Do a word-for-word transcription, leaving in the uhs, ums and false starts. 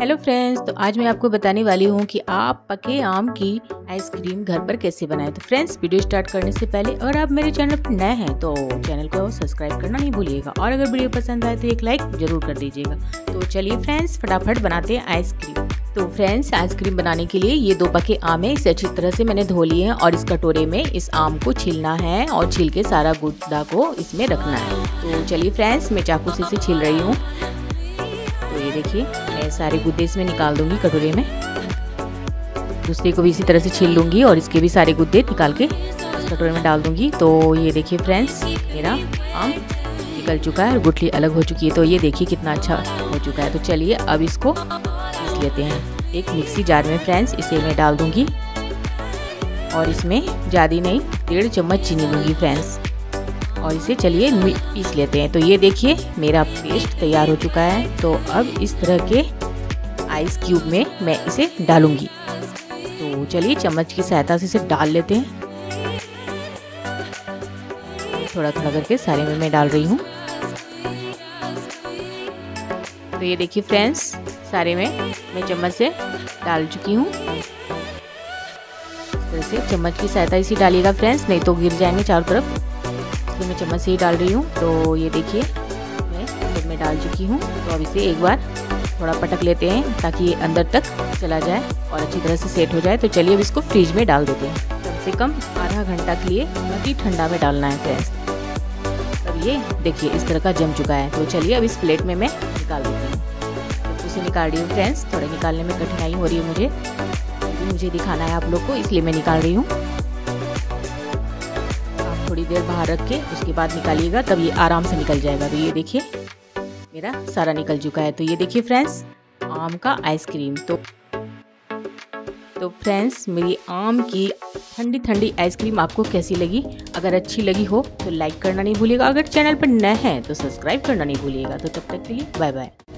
Hello friends, तो आज मैं आपको बताने वाली हूँ कि आप पके आम की आइसक्रीम घर पर कैसे बनाएं। तो फ्रेंड्स, वीडियो स्टार्ट करने से पहले अगर आप मेरे चैनल पर नए हैं तो चैनल को सब्सक्राइब करना नहीं भूलिएगा और अगर वीडियो पसंद आए तो एक लाइक जरूर कर दीजिएगा। तो चलिए फ्रेंड्स, फटाफट बनाते हैं आइसक्रीम। तो फ्रेंड्स, आइसक्रीम बनाने के लिए ये दो पके आम है, इसे अच्छी तरह से मैंने धो लिए हैं और इस कटोरे में इस आम को छीलना है और छील के सारा गुद्दा को इसमें रखना है। तो चलिए फ्रेंड्स, मैं चाकू से इसे छील रही हूँ। तो ये देखिए, मैं सारे गुद्दे इसमें निकाल दूंगी कटोरे में। दूसरे को भी इसी तरह से छील लूंगी और इसके भी सारे गुद्दे निकाल के इस कटोरे में डाल दूंगी। तो ये देखिए फ्रेंड्स, मेरा आम निकल चुका है और गुठली अलग हो चुकी है। तो ये देखिए कितना अच्छा हो चुका है। तो चलिए अब इसको पीस लेते हैं एक मिक्सी जार में। फ्रेंड्स, इसे मैं डाल दूंगी और इसमें ज़्यादा नहीं, डेढ़ चम्मच चीनी लूँगी फ्रेंड्स, और इसे चलिए पीस लेते हैं। तो ये देखिए मेरा पेस्ट तैयार हो चुका है। तो अब इस तरह के आइस क्यूब में मैं इसे डालूंगी। तो चलिए चम्मच की सहायता से इसे डाल लेते हैं। थोड़ा थोड़ा करके सारे में मैं डाल रही हूँ। तो ये देखिए फ्रेंड्स, सारे में मैं चम्मच से डाल चुकी हूँ। इस तरह से चम्मच की सहायता इसे डालिएगा फ्रेंड्स, नहीं तो गिर जाएंगे चारों तरफ। तो मैं चम्मच से ही डाल रही हूँ। तो ये देखिए मैं सब में डाल चुकी हूँ। तो अब इसे एक बार थोड़ा पटक लेते हैं ताकि ये अंदर तक चला जाए और अच्छी तरह से सेट हो जाए। तो चलिए अब इसको फ्रिज में डाल देते हैं, कम से कम आधा घंटा के लिए बहुत ही ठंडा में डालना है फ्रेंड्स। अब ये देखिए इस तरह का जम चुका है। तो चलिए अब इस प्लेट में मैं निकाल देती हूँ। तो उसे निकाल रही हूँ फ्रेंड्स, थोड़े निकालने में कठिनाई हो रही है मुझे, क्योंकि मुझे दिखाना है आप लोग को, इसलिए मैं निकाल रही हूँ। थोड़ी देर बाहर रख के उसके बाद निकालिएगा, तब ये आराम से निकल जाएगा। तो ये देखिए मेरा सारा निकल चुका है। तो ये देखिए फ्रेंड्स, आम का आइसक्रीम। तो तो फ्रेंड्स, मेरी आम की ठंडी ठंडी आइसक्रीम आपको कैसी लगी? अगर अच्छी लगी हो तो लाइक करना नहीं भूलिएगा। अगर चैनल पर नए हैं तो सब्सक्राइब करना नहीं भूलिएगा। तो तब तक के लिए बाय बाय।